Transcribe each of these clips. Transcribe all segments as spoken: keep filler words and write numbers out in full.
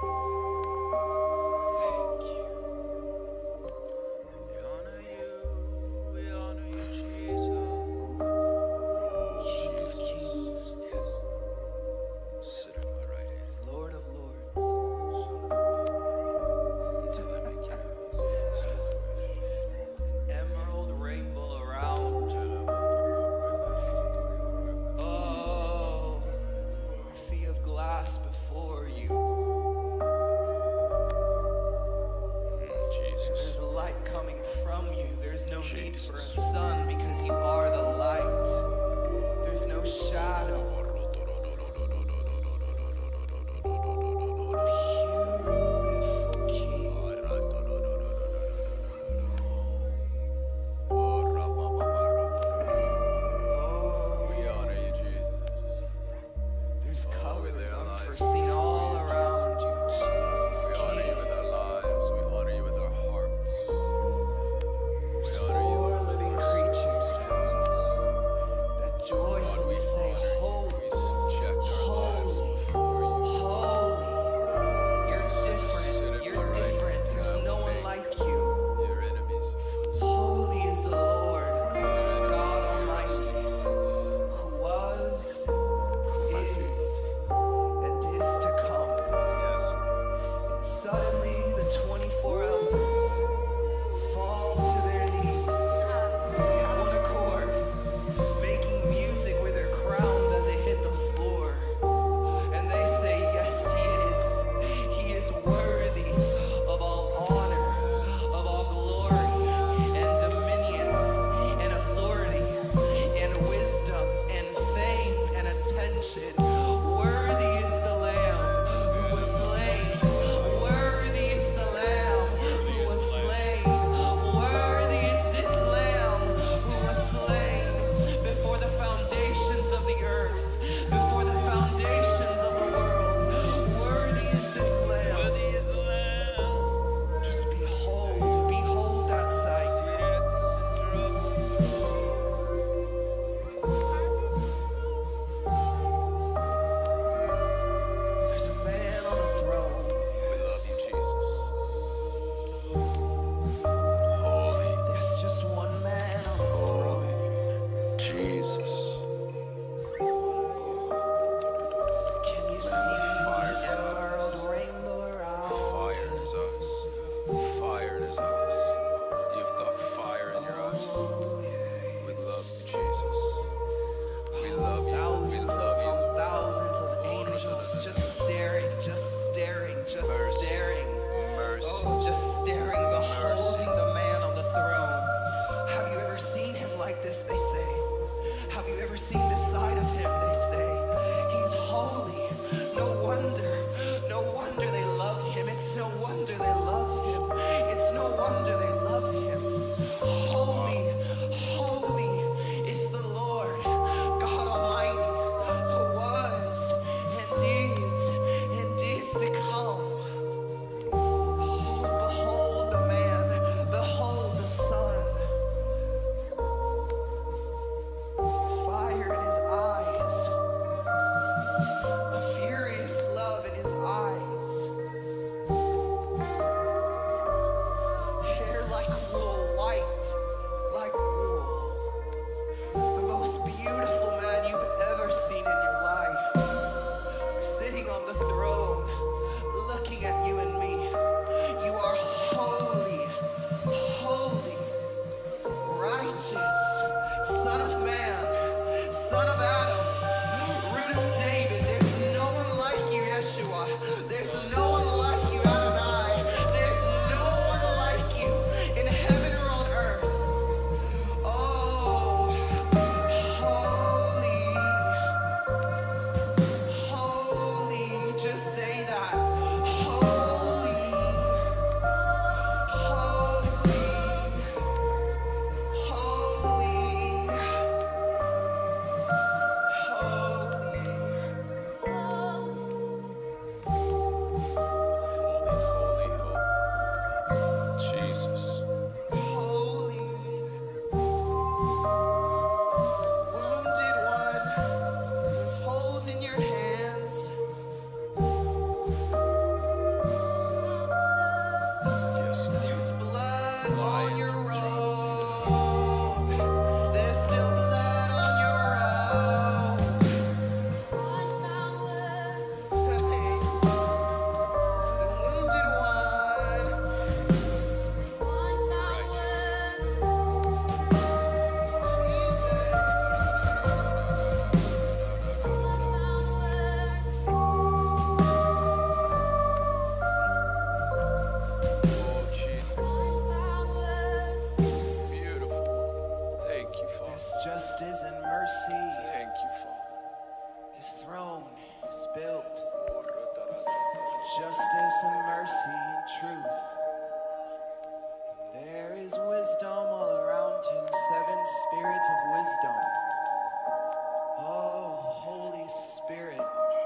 Thank you. We honor you, we honor you, Jesus. King of kings, sit at my right hand. Lord of lords, till I make you as a footstool for your feet. An emerald rainbow around you. Oh, a sea of glass before you. justice and mercy and truth. There is wisdom all around him, seven spirits of wisdom. Oh, Holy Spirit,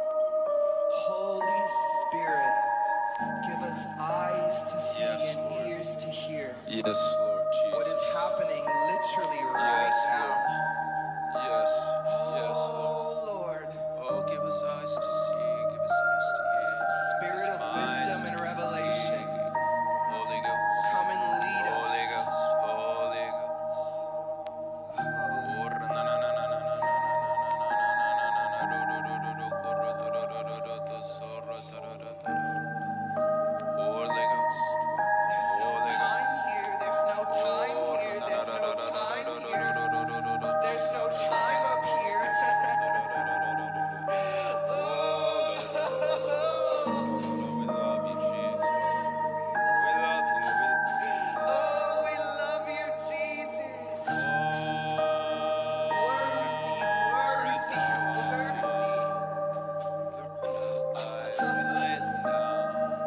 Holy Spirit, give us eyes to see Yes, and Lord. ears to hear Yes, Lord Jesus. what is happening literally right Yes, now. Yes, yes, Lord. Oh, Lord, Oh, give us eyes to see, give us ears to hear. Spirit Give of us minds wisdom and to revelation, conceive. Holy Ghost. come and lead Holy us. Ghost. Holy Ghost. Holy Ghost. There's no Holy time here. There's no time here. There's no time here. There's no time up here. Oh, We love you, Jesus. We love you. oh, we love you, Jesus. Worthy, worthy, worthy. We lay it down.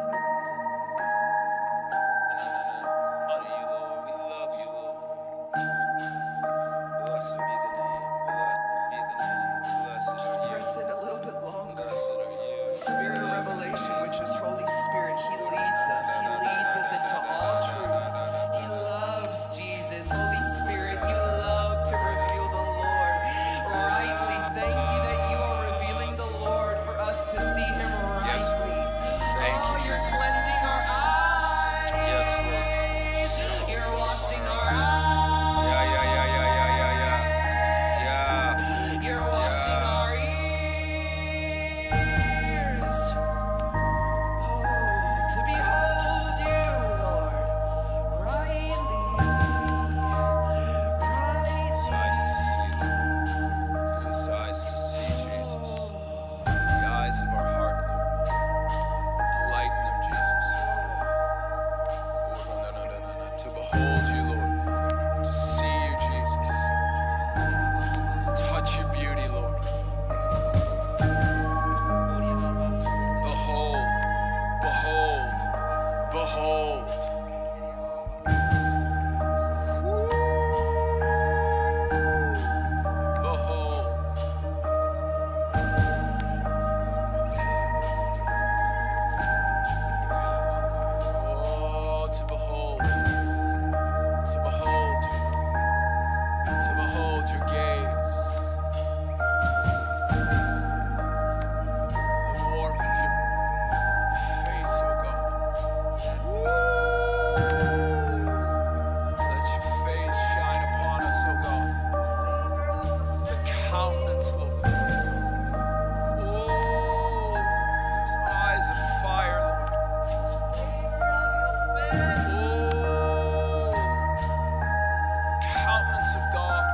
Honor you, Lord. We love you, Lord. Blessed be the name. Blessed be the name. Blessed Just are you. press it a little bit longer. Blessed are you. Spirit of revelation, which is Holy Spirit, He leads us. He leads us into all truth. He loves Jesus. Holy Spirit, you love to reveal the Lord rightly. Thank you that you are revealing the Lord for us to see Him Yes, rightly. Thank Oh, you, you're Jesus. cleansing our eyes. Yes, Lord. You're washing our eyes. Yeah, yeah, yeah, yeah, yeah, yeah, yeah. Yeah. You're washing Yeah. our ears. Oh, to behold you, Lord, rightly, Yes, rightly. eyes to see, Lord. Yes, eyes to see, Jesus. The eyes of our heart, Lord. Enlighten them, Jesus. Oh, no, no, no, no, no. To behold you, Lord. To see you, Jesus. To touch your beauty, Lord. Behold, behold, behold. Behold. Oh, to behold, to behold, to behold your gaze, the warmth of your face, oh God. Let your face shine upon us, oh God. The countenance, Lord. Oh, those eyes of fire, Lord. Oh, countenance of God.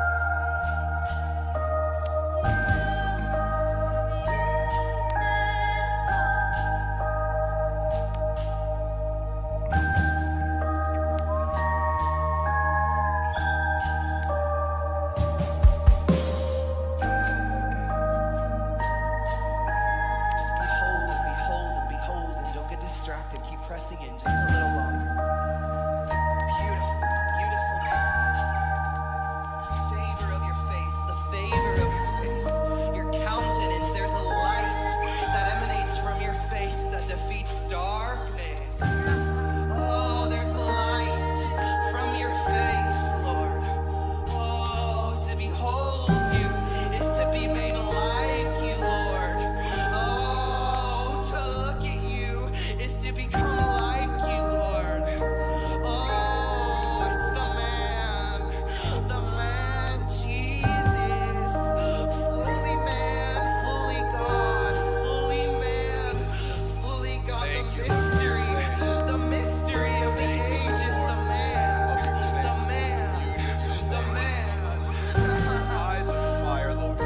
Just behold and behold and behold and don't get distracted. Keep pressing in just a little longer. Beautiful, beautiful man. It's the favor of your face, the favor of your face. Your countenance, there's a light that emanates from your face that defeats darkness. Oh, there's light from your face, Lord. Oh, to behold you is to be made like you, Lord. Oh, to look at you is to become like you, Lord. Oh, it's the man, the man, Jesus. Fully man, fully God, fully man, fully God. Thank The you. mystery, the mystery of the ages, the man, the man, the man. Eyes of fire, Lord.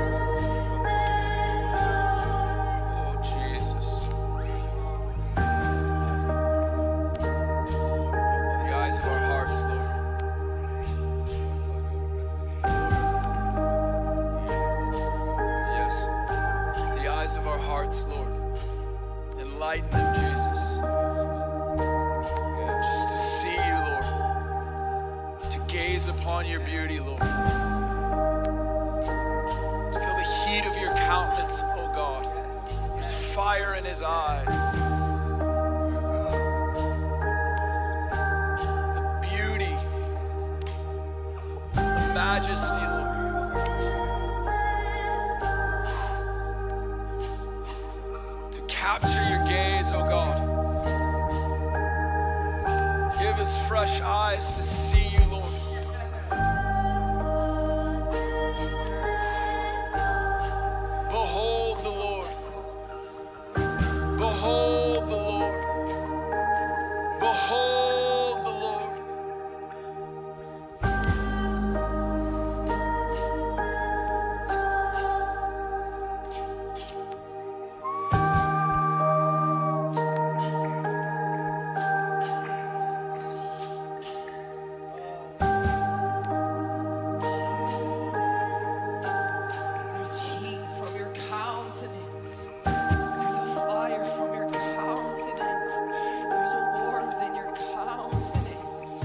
Oh, Jesus. The eyes of our hearts, Lord. Yes, Lord. The eyes of our hearts, Lord. Enlighten them, Jesus. gaze upon your beauty, Lord. To feel the heat of your countenance, oh God. There's fire in his eyes. The beauty, the majesty, Lord. To capture your gaze, oh God. Give us fresh eyes to see you, Lord. Behold the Lord. Behold the Lord. Behold the Lord. There's heat from your countenance. There's a fire from your countenance. There's a warmth in your countenance.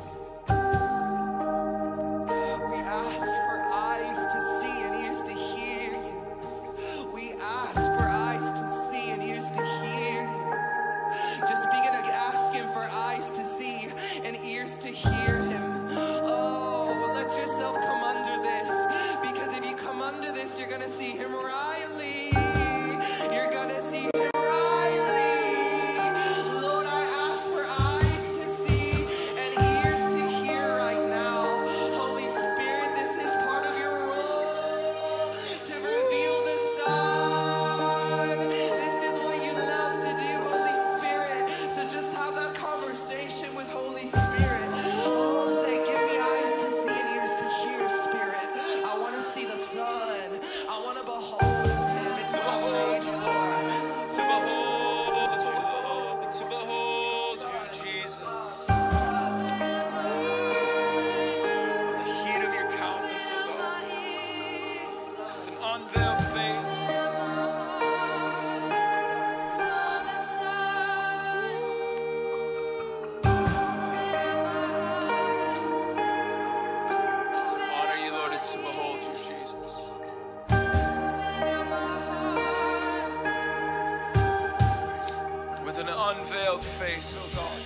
We ask for eyes to see and ears to hear you. We ask for eyes to see and ears to hear you. Just begin to ask him for eyes to see and ears to hear him. Oh, let yourself come under this. Because if you come under this, you're going to see him rightly. You're going to see him rightly. Lord, I ask for eyes to see and ears to hear right now. Holy Spirit, this is part of your role to reveal the Son. This is what you love to do, Holy Spirit. So just have that conversation with Holy Spirit. Oh, say, give me eyes to see and ears to hear, Spirit. I want to see the Son. I want to behold him. It's what I'm made for. To behold, to behold you, Jesus. The heat of your countenance, oh God. With an unveiled face. To honor you, Lord, is to behold you, Jesus. With an unveiled face, oh God.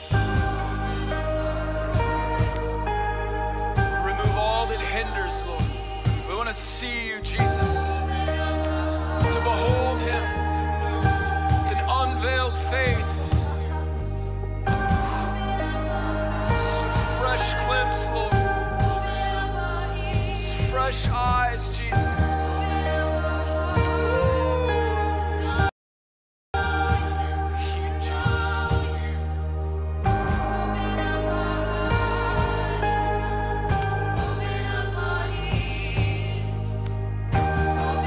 Remove all that hinders, Lord. We want to see you, Jesus. To behold him with an unveiled face. Just a fresh glimpse, Lord. Just fresh eyes, Jesus. Heat, Jesus. Open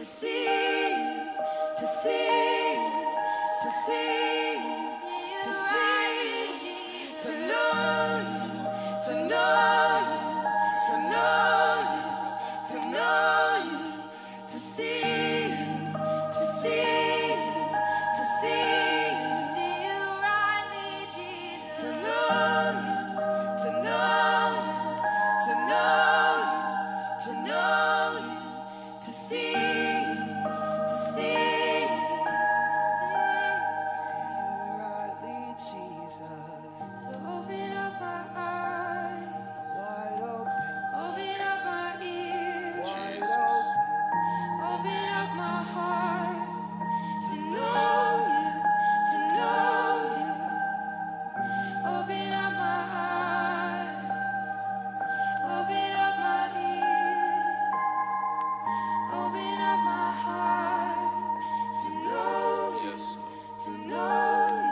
see you, to see you, to see you, to see you, to know you, to know you, to know you, to know you, to see you, to see you, to see you, see you rightly, Jesus, to know you, to know you, to know you, to know you, to see you, to see you, to see you rightly, Jesus. So open up my eyes, wide open, open up my ears, wide open, open up my heart to know you, to know you. Open up my eyes, open up my ears, open up my heart to know you, Yes, Lord. to know you.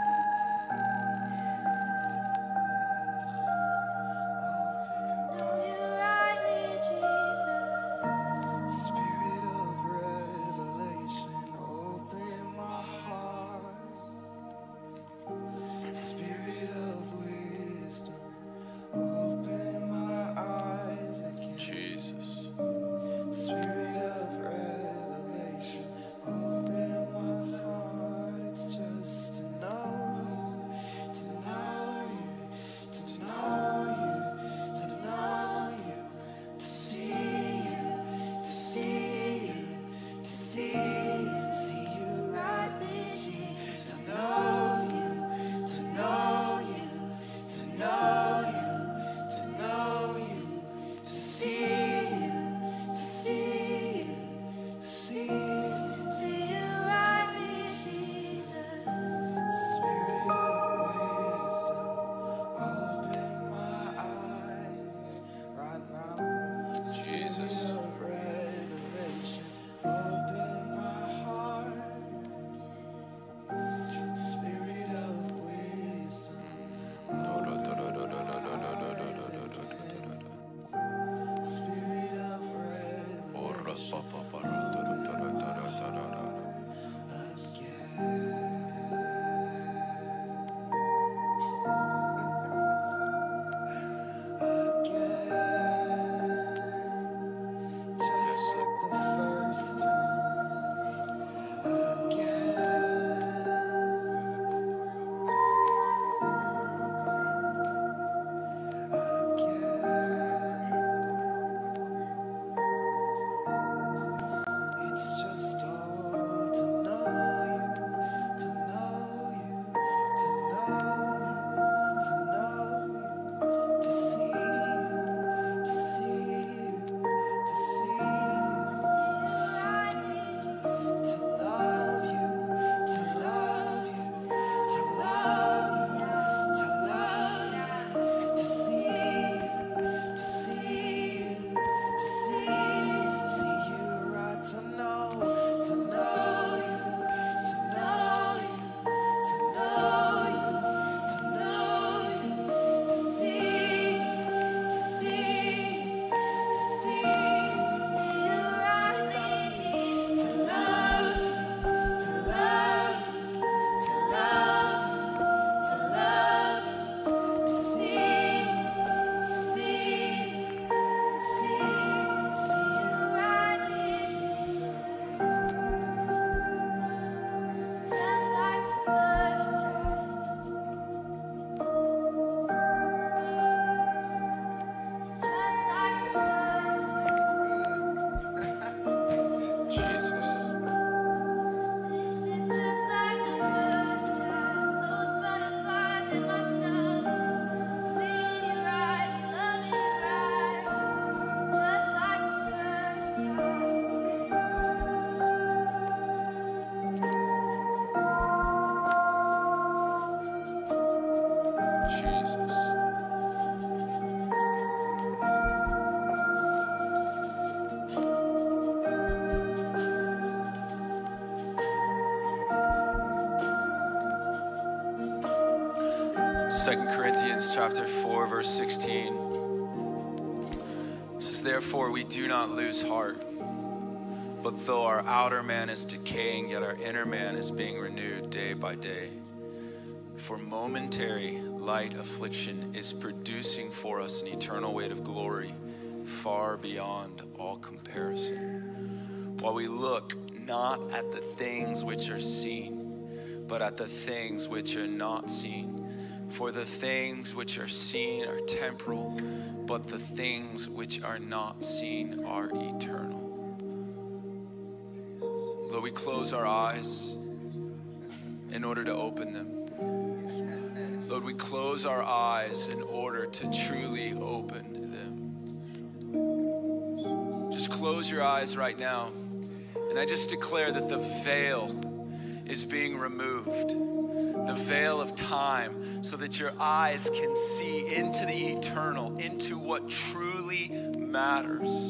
To know you rightly, Jesus. Spirit of revelation, open my heart. Spirit of wisdom, open my eyes again. Jesus. Spirit of revelation, open my heart. It's just to know you, to know you, to know you, to know you, to see you, to see you, to see you, see you rightly, Jesus. To know you, to know you, to know you, to know you, to see you, to see you, see you, see you rightly, Jesus. Spirit of wisdom, open my eyes right now. Jesus. Spirit of revelation, open my heart. Spirit of wisdom, Spirit of revelation, again, just like the first time, again. It's just all to know you, to know you, to know you, to know you, to see you, to see you, to see you, to see you, to love you, to love you, to love you, to love you, to see you, to see you, to see you, see you right, to know, to know you, to know you, to know you, to know you, to see you, to see you, to see you, to see you rightly, Jesus. To love you, to love you, to love you, to love you, to see you, to see you, to see you, see you rightly, Jesus. Just like the first time. It's just like the first time. Jesus. This is just like the first time. Those butterflies in my stomach. Seeing you right, loving you right. Just like the first time. Jesus. Second Corinthians chapter four, verse sixteen. It says, therefore we do not lose heart, But though our outer man is decaying, yet our inner man is being renewed day by day. For momentary light affliction is producing for us an eternal weight of glory far beyond all comparison. While we look not at the things which are seen, but at the things which are not seen. For the things which are seen are temporal, but the things which are not seen are eternal. Lord, we close our eyes in order to open them. Lord, we close our eyes in order to truly open them. Just close your eyes right now. And I just declare that the veil is being removed. The veil of time, so that your eyes can see into the eternal, into what truly matters.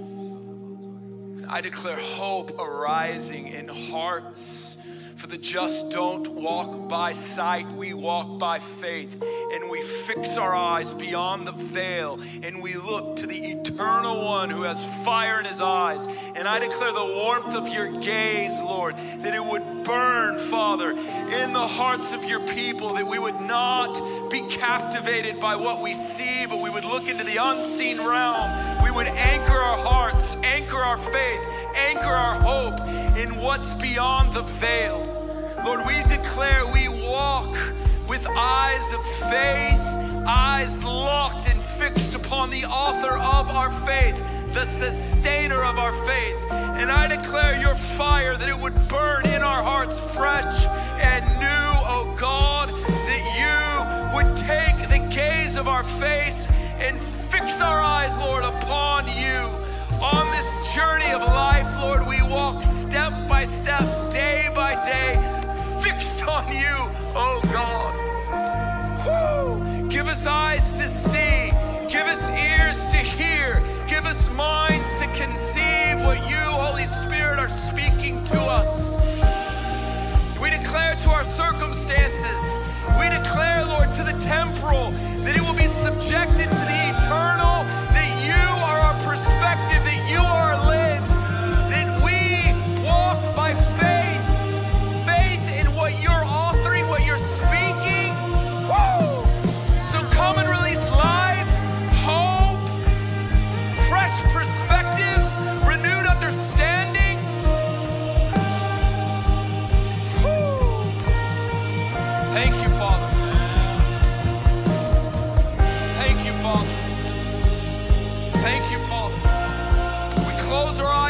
I declare hope arising in hearts. For the just don't walk by sight, we walk by faith. And we fix our eyes beyond the veil, and we look to the eternal one who has fire in his eyes. And I declare the warmth of your gaze, Lord, that it would burn, Father, in the hearts of your people, that we would not be captivated by what we see, but we would look into the unseen realm. We would anchor our hearts, anchor our faith, anchor our hope in what's beyond the veil. Lord, we declare we walk with eyes of faith, eyes locked and fixed upon the author of our faith, the sustainer of our faith. And I declare your fire, that it would burn in our hearts fresh and new, oh God, that you would take the gaze of our face and fix our eyes, Lord, upon you. On this journey of life, Lord, we walk step by step, day by day, fixed on you, oh God. Woo! Give us eyes to see, give us ears to hear, give us minds to conceive what you, Holy Spirit, are speaking to us. We declare to our circumstances, we declare, Lord, to the temporal, that it will be subjected to the eternal, that you are our perspective, that you are our lens, that we walk by faith, faith in what you're authoring, what you're speaking. Woo! So come and release life, hope, fresh perspective, renewed understanding. Woo! Thank you, Father. Thank you, Father. Thank you, Father. We close our eyes.